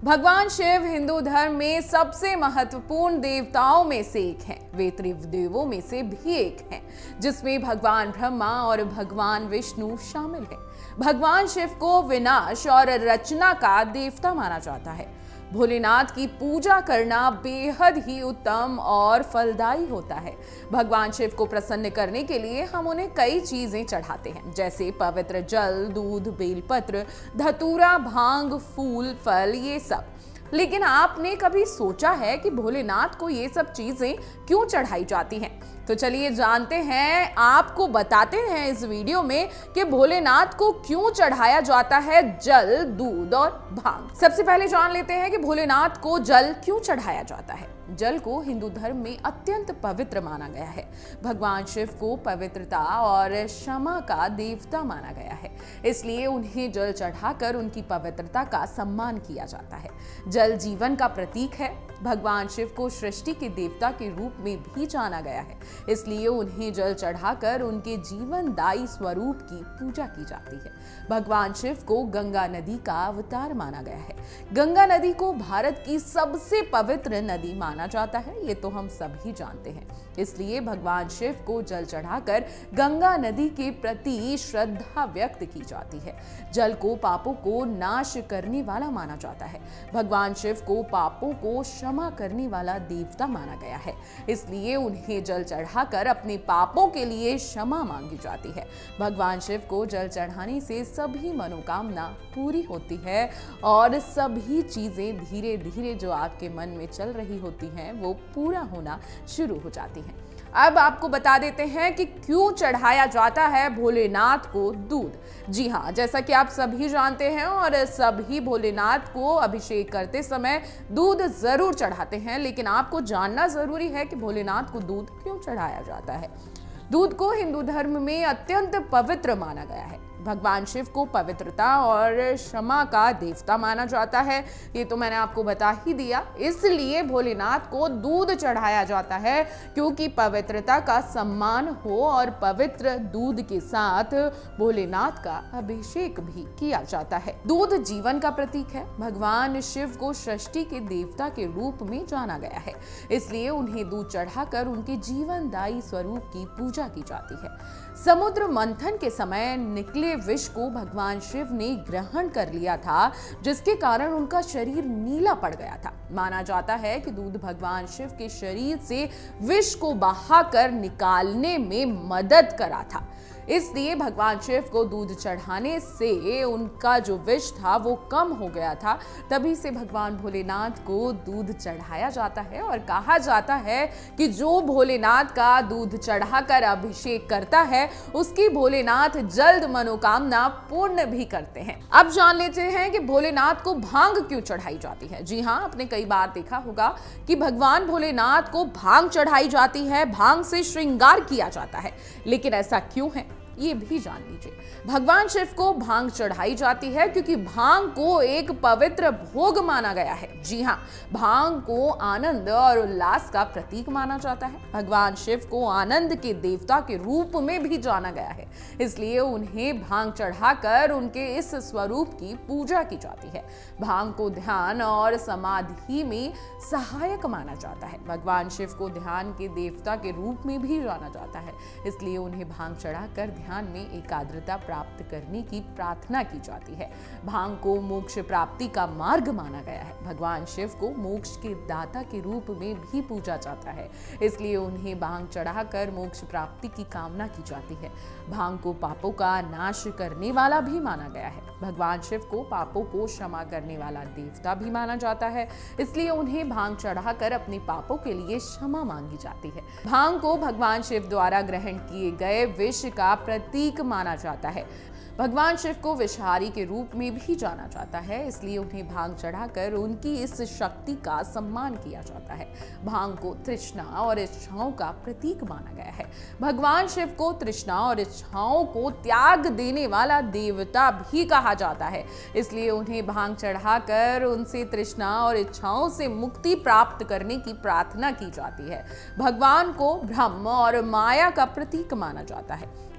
भगवान शिव हिंदू धर्म में सबसे महत्वपूर्ण देवताओं में से एक हैं। वे त्रिदेवों में से भी एक हैं, जिसमें भगवान ब्रह्मा और भगवान विष्णु शामिल हैं। भगवान शिव को विनाश और रचना का देवता माना जाता है। भोलेनाथ की पूजा करना बेहद ही उत्तम और फलदायी होता है। भगवान शिव को प्रसन्न करने के लिए हम उन्हें कई चीजें चढ़ाते हैं, जैसे पवित्र जल, दूध, बेलपत्र, धतूरा, भांग, फूल, फल, ये सब। लेकिन आपने कभी सोचा है कि भोलेनाथ को ये सब चीजें क्यों चढ़ाई जाती हैं? तो चलिए जानते हैं, आपको बताते हैं इस वीडियो में कि भोलेनाथ को क्यों चढ़ाया जाता है जल, दूध और भांग। सबसे पहले जान लेते हैं कि भोलेनाथ को जल क्यों चढ़ाया जाता है। जल को हिंदू धर्म में अत्यंत पवित्र माना गया है। भगवान शिव को पवित्रता और क्षमा का देवता माना गया है, इसलिए उन्हें जल चढ़ाकर उनकी पवित्रता का सम्मान किया जाता है। जल जीवन का प्रतीक है। भगवान शिव को सृष्टि के देवता के रूप में भी जाना गया है, इसलिए उन्हें जल चढ़ाकर उनके जीवनदायी स्वरूप की पूजा की जाती है। भगवान शिव को गंगा नदी का अवतार माना गया है। गंगा नदी को भारत की सबसे पवित्र नदी माना जाता है, ये तो हम सभी जानते हैं। इसलिए भगवान शिव को जल चढ़ाकर गंगा नदी के प्रति श्रद्धा व्यक्त की जाती है। जल को पापों को नाश करने वाला माना जाता है। भगवान शिव को पापों को क्षमा करने वाला देवता माना गया है, इसलिए उन्हें जल चढ़ाकर अपने पापों के लिए क्षमा मांगी जाती है। भगवान शिव को जल चढ़ाने से सभी मनोकामना पूरी होती है और सभी चीजें धीरे धीरे जो आपके मन में चल रही होती हैं वो पूरा होना शुरू हो जाती हैं। अब आपको बता देते हैं कि क्यों चढ़ाया जाता है भोलेनाथ को दूध। जी हाँ, जैसा कि आप सभी जानते हैं और सभी भोलेनाथ को अभिषेक करते समय दूध जरूर चढ़ाते हैं, लेकिन आपको जानना जरूरी है कि भोलेनाथ को दूध क्यों चढ़ाया जाता है। दूध को हिंदू धर्म में अत्यंत पवित्र माना गया है। भगवान शिव को पवित्रता और क्षमा का देवता माना जाता है, ये तो मैंने आपको बता ही दिया। इसलिए भोलेनाथ को दूध चढ़ाया जाता है, क्योंकि पवित्रता का सम्मान हो और पवित्र दूध के साथ भोलेनाथ का अभिषेक भी किया जाता है। दूध जीवन का प्रतीक है। भगवान शिव को सृष्टि के देवता के रूप में जाना गया है, इसलिए उन्हें दूध चढ़ाकर उनके जीवनदायी स्वरूप की पूजा की जाती है। समुद्र मंथन के समय निकले विष को भगवान शिव ने ग्रहण कर लिया था, जिसके कारण उनका शरीर नीला पड़ गया था। माना जाता है कि दूध भगवान शिव के शरीर से विष को बहाकर निकालने में मदद करा था, इसलिए भगवान शिव को दूध चढ़ाने से उनका जो विष था वो कम हो गया था। तभी से भगवान भोलेनाथ को दूध चढ़ाया जाता है और कहा जाता है कि जो भोलेनाथ का दूध चढ़ाकर अभिषेक करता है उसकी भोलेनाथ जल्द मनोकामना पूर्ण भी करते हैं। अब जान लेते हैं कि भोलेनाथ को भांग क्यों चढ़ाई जाती है। जी हाँ, आपने कई बार देखा होगा कि भगवान भोलेनाथ को भांग चढ़ाई जाती है, भांग से श्रृंगार किया जाता है, लेकिन ऐसा क्यों है ये भी जान लीजिए। भगवान शिव को भांग चढ़ाई जाती है क्योंकि भांग को एक पवित्र भोग माना गया है। जी हाँ, भांग को आनंद और उल्लास का प्रतीक माना जाता है। भगवान शिव को आनंद के देवता के रूप में भी जाना गया है, इसलिए उन्हें भांग चढ़ाकर उनके इस स्वरूप की पूजा की जाती है। भांग को ध्यान और समाधि में सहायक माना जाता है। भगवान शिव को ध्यान के देवता के रूप में भी जाना जाता है, इसलिए उन्हें भांग चढ़ाकर ध्यान में एकाग्रता प्राप्त करने की प्रार्थना की जाती है। भांग को मोक्ष प्राप्ति का मार्ग माना गया है। भगवान शिव को मोक्ष के दाता के रूप में भी पूजा जाता है, इसलिए उन्हें भांग चढ़ाकर मोक्ष प्राप्ति की कामना की जाती है। भांग को पापों का नाश करने वाला भी माना गया है। भगवान शिव को पापों को क्षमा करने वाला देवता भी माना जाता है, इसलिए उन्हें भांग चढ़ाकर अपने पापों के लिए क्षमा मांगी जाती है। भांग को भगवान शिव द्वारा ग्रहण किए गए विष का प्रतीक माना जाता है। भगवान शिव को विषहारी के रूप में भी जाना जाता है, इसलिए उन्हें भांग चढ़ाकर उनकी इस शक्ति का सम्मान किया जाता है। भांग को तृष्णा और इच्छाओं का प्रतीक माना गया है। भगवान शिव को तृष्णा और इच्छाओं को त्याग देने वाला देवता भी कहा जाता है, इसलिए उन्हें भांग चढ़ाकर उनसे तृष्णा और इच्छाओं से मुक्ति प्राप्त करने की प्रार्थना की जाती है। भगवान को ब्रह्म और माया का प्रतीक माना जाता है।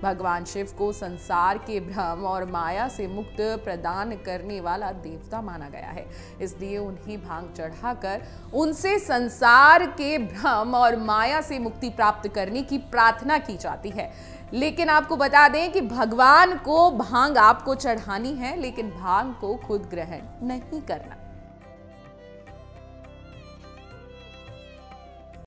भगवान शिव को संसार के भ्रम और माया से मुक्त प्रदान करने वाला देवता माना गया है, इसलिए उन्हें भांग चढ़ाकर उनसे संसार के भ्रम और माया से मुक्ति प्राप्त करने की प्रार्थना की जाती है। लेकिन आपको बता दें कि भगवान को भांग आपको चढ़ानी है, लेकिन भांग को खुद ग्रहण नहीं करना।